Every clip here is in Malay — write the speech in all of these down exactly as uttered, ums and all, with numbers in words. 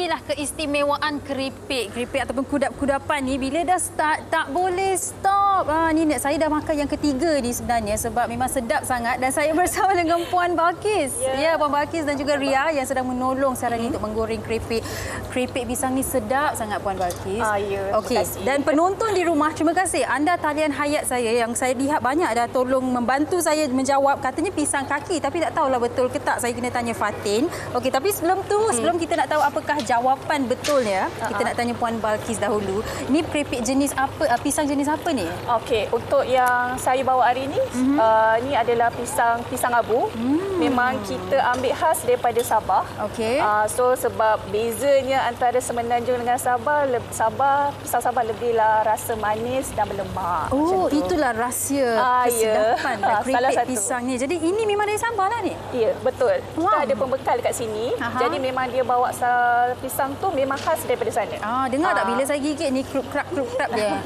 inilah keistimewaan keripik. Keripik ataupun kudap-kudapan ni bila dah start tak boleh stop. Ha, ni saya dah makan yang ketiga ni sebenarnya sebab memang sedap sangat dan saya bersama dengan Puan Balkis. Ya, yeah. Puan Balkis dan juga Ria yang sedang menolong sekarang hmm. ni untuk menggoreng keripik. Keripik pisang ni sedap sangat Puan Balkis. Ah, ya, Okey. Dan penonton di rumah, terima kasih. Anda talian hayat saya yang saya lihat banyak dah tolong membantu saya menjawab. Katanya pisang kaki tapi tak tahulah betul ke tak. Saya kena tanya Fatin. Okey, tapi sebelum tu, hmm. sebelum kita nak tahu apakah jawapan betulnya, uh-huh. kita nak tanya Puan Balkis dahulu. Ini keripik jenis apa, pisang jenis apa ni? Okey, untuk yang saya bawa hari ini, uh-huh. uh, ni adalah pisang pisang abu. Hmm. Memang kita ambil khas daripada Sabah. Okey. Uh, so sebab bezanya antara Semenanjung dengan Sabah, le- Sabah pisang Sabah lebihlah rasa manis dan berlemak. Oh, itulah rahsia uh, kesedapan yeah. keripik pisang ni. Jadi ini memang dari Sabah lah ni? Ya, betul. Wow. Kita ada pembekal dekat sini. Aha. Jadi memang dia bawa pisang tu memang khas daripada sana. Ah, dengar ah. tak bila saya gigit ni krup-krap krup-krap dia.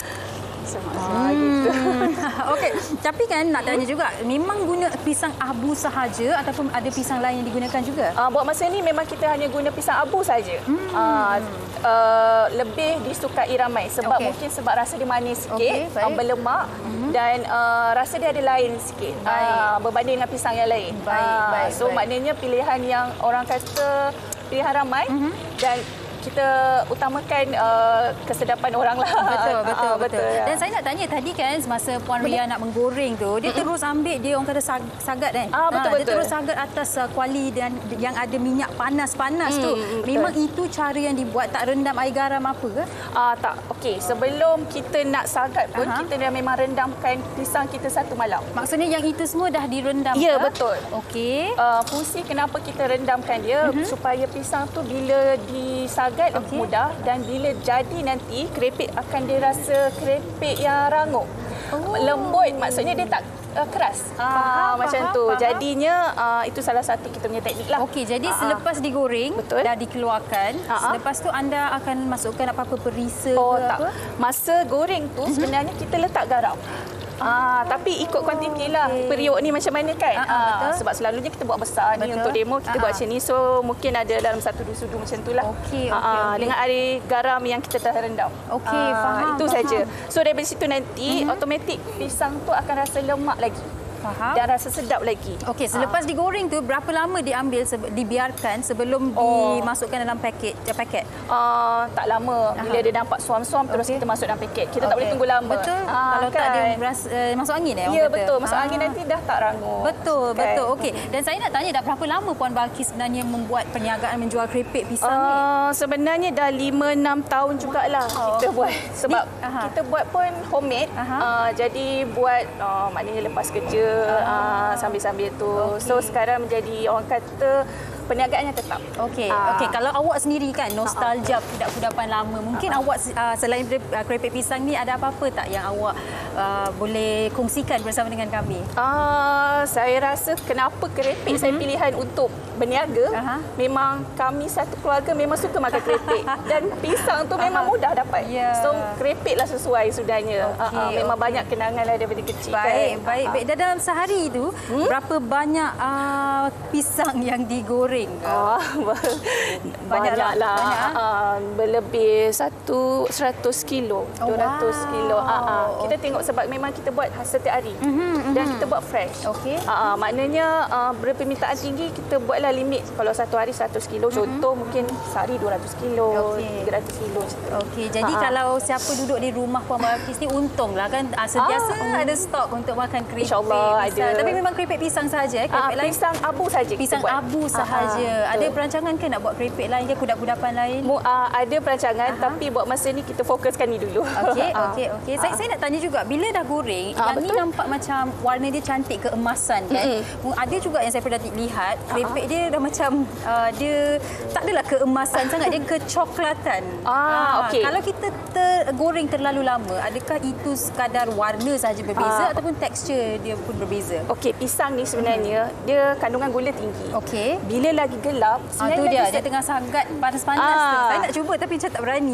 Ah, gitu. Okey, tapi kan nak tanya juga, memang guna pisang abu sahaja ataupun ada pisang lain yang digunakan juga? Uh, buat masa ni memang kita hanya guna pisang abu saja. Hmm. Uh, uh, lebih disukai ramai sebab okay. mungkin sebab rasa dia manis sikit, okay, uh, berlemak hmm. dan uh, rasa dia ada lain sikit uh, berbanding dengan pisang yang lain. Baik, uh, baik, so baik. maknanya pilihan yang orang kata pilihan ramai hmm. dan kita utamakan uh, kesedapan orang lah. Betul, betul, uh, betul. betul. Dan saya nak tanya tadi kan semasa Puan Ria nak menggoreng tu, dia terus ambil dia orang kata sagat kan? Ah, betul, ha, betul. Dia terus sagat atas uh, kuali dan yang ada minyak panas-panas hmm, tu. Betul. Memang itu cara yang dibuat, tak rendam air garam apa ke? Ah, tak. Okey, sebelum kita nak sagat pun, Aha. kita dah memang rendamkan pisang kita satu malam. Maksudnya yang itu semua dah direndam? Ya, ke? betul. Okey. Uh, fungsi kenapa kita rendamkan dia, uh-huh. supaya pisang tu bila disagat okay. mudah dan bila jadi nanti keripik akan dirasa keripik yang rangup. Oh. Lembut, maksudnya dia tak uh, keras. Ah, faham, macam faham, tu. Faham. Jadinya uh, itu salah satu kita punya teknik lah. Okey, jadi uh-huh. selepas digoreng, betul. dah dikeluarkan, uh-huh. selepas tu anda akan masukkan apa-apa perisa oh, ke tak. apa? Masa goreng tu uh-huh. sebenarnya kita letak garam. Ah, tapi ikut kuantiti lah okay. periuk ni macam mana kan. Uh-huh, ah, sebab selalunya kita buat besar betul. Ni untuk demo kita uh-huh. buat macam ni. So mungkin ada dalam satu dua sudu macam tu lah. Okey, okey, ah, okay. Dengan air garam yang kita telah rendam. Okey, ah, faham. Itu faham. saja. So dari situ nanti uh-huh. automatik pisang tu akan rasa lemak lagi. Faham. Dan rasa sedap lagi. Okey, selepas ha. digoreng tu berapa lama diambil dibiarkan sebelum oh. dimasukkan dalam paket paket? Uh, tak lama. Bila Aha. dia nampak suam-suam terus okay. kita masuk dalam paket. Kita okay. tak boleh tunggu lama. Betul. Ha, kalau kan? tak dia beras, uh, masuk angin eh. Ya, betul. Masuk ha. angin nanti dah tak rangup. Betul, kan? betul. Okey. Dan saya nak tanya dah berapa lama Puan Balkis sebenarnya membuat perniagaan menjual keripik pisang uh, ni? Sebenarnya dah lima enam tahun jugalah oh. kita buat. Sebab Di, kita buat pun homemade. Uh, jadi buat uh, maknanya lepas kerja uh, sambil-sambil tu. Okay. So sekarang menjadi orang kata perniagaannya tetap. Okey. Uh, Okey, kalau awak sendiri kan nostalgia kudapan lama, mungkin uh, awak uh, selain uh, keripik pisang ni ada apa-apa tak yang awak uh, boleh kongsikan bersama dengan kami? Uh, saya rasa kenapa keripik uh-huh. saya pilihan untuk berniaga, uh-huh. memang kami satu keluarga memang suka makan keripik dan pisang tu memang uh-huh. mudah dapat. Yeah. So keripiklah sesuai sudahnya. Okay, uh-huh. Memang okay. banyak kenangan lah daripada kecil. Baik, kan. baik, baik. Dan dalam sehari tu hmm? berapa banyak uh, pisang yang digoreng? Oh, banyaklah. Banyak banyak, uh, berlebih satu seratus kilo, oh, dua ratus wow. kilo. Uh, uh. Kita tengok sebab memang kita buat setiap hari mm-hmm, dan mm-hmm. kita buat fresh. Okey. Uh, uh, maknanya uh, berpermintaan tinggi kita buatlah limit. Kalau satu hari seratus kilo, mm-hmm. contoh mungkin sehari dua ratus kilo, okay. tiga ratus kilo. Okey, jadi uh, kalau siapa duduk di rumah Puan Balkis ni untunglah kan uh, sentiasa uh, ada stok untuk makan keripik. InsyaAllah ada. Tapi memang keripik pisang saja eh? Keripik uh, lain? Pisang abu saja. Pisang abu sahaja. Uh, uh, ada perancangan ke nak buat keripik lain ke, kudapan-kudapan lain? Mu, uh, ada perancangan, uh-huh. tapi buat masa ni kita fokuskan ni dulu. Okey, okey, okey. Saya uh. saya nak tanya juga, bila dah goreng, uh, yang betul? Ni nampak macam warna dia cantik keemasan kan? Mm-hmm. Ada juga yang saya pernah lihat, keripik uh-huh. dia dah macam uh, dia tak adalah keemasan sangat, dia kecoklatan. Ah, uh, okey. Kalau kita tergoreng terlalu lama, adakah itu sekadar warna sahaja berbeza uh. ataupun tekstur dia pun berbeza? Okey, pisang ni sebenarnya hmm. dia kandungan gula tinggi. Okey. Bila lagi gelap, ah, tu dia, dia tengah sangat panas-panas ah. tu. Saya nak cuba tapi macam tak berani.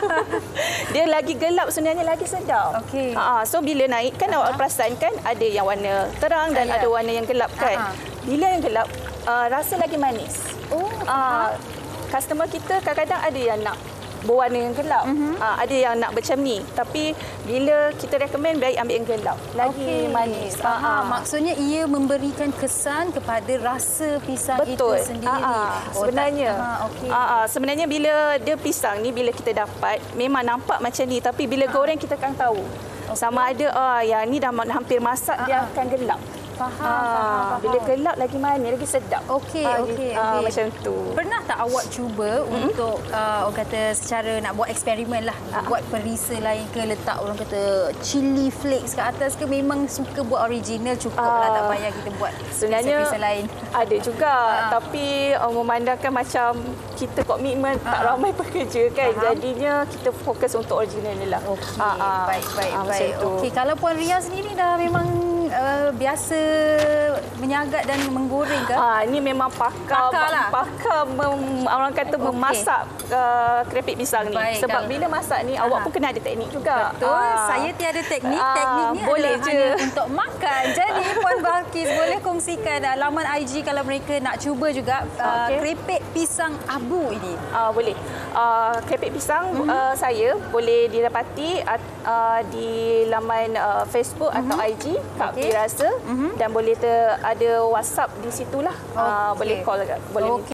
Dia lagi gelap sebenarnya lagi sedap. Okey. Ah, so bila naik kan uh-huh. awak perasan kan ada yang warna terang dan uh, ada warna yang gelap kan. Uh-huh. Bila yang gelap uh, rasa lagi manis. Oh. Uh, customer kita kadang-kadang ada yang nak berwarna yang gelap. Mm-hmm. Uh, ada yang nak macam ni. Tapi bila kita recommend, baik ambil yang gelap. Lagi okay. manis. Faham. Uh-huh. Maksudnya ia memberikan kesan kepada rasa pisang Betul. itu sendiri. Uh-huh. Sebenarnya. Oh, uh-huh. okay. uh-huh. Sebenarnya bila dia pisang ni, bila kita dapat, memang nampak macam ni. Tapi bila uh-huh. goreng, kita akan tahu. Okay. Sama ada, uh, yang ni dah hampir masak, uh-huh. dia akan gelap. Faham, ha, faham, faham. Bila gelap lagi manis, lagi sedap. Okey, ha, okey, ha, okey. Macam tu. Pernah tak awak cuba mm-hmm. untuk uh, orang kata secara nak buat eksperimen lah, uh-huh. buat perisa lain ke, letak orang kata chili flakes kat atas ke, memang suka buat original cukup uh, lah, tak payah kita buat perisa-perisa lain? Ada juga, uh-huh. tapi uh, memandangkan macam kita komitmen uh-huh. tak ramai pekerja kan, uh-huh. jadinya kita fokus untuk original ni lah. Okey, uh-huh. baik, baik, uh, baik. Okey, kalau Puan Ria sendiri dah memang uh, biasa menyagat dan menggoreng ke? Ah, ini memang pakar, pakar, lah. pakar mem, orang kata okay. memasak uh, keripik pisang ni. Baik, Sebab kalau bila masak ni, Aha. awak pun kena ada teknik juga. Betul, ah. saya tiada teknik. Ah. Tekniknya boleh adalah je. hanya untuk makan. Jadi Puan Balkis boleh kongsikan laman I G kalau mereka nak cuba juga uh, okay. keripik pisang abu ini. Ah, boleh. Uh, keripik pisang mm-hmm. uh, saya boleh didapati uh, di laman uh, Facebook mm-hmm. atau I G Kak okay. Pirasa mm-hmm. dan boleh ter, ada WhatsApp di situlah. Okay. Uh, boleh call boleh. Okay.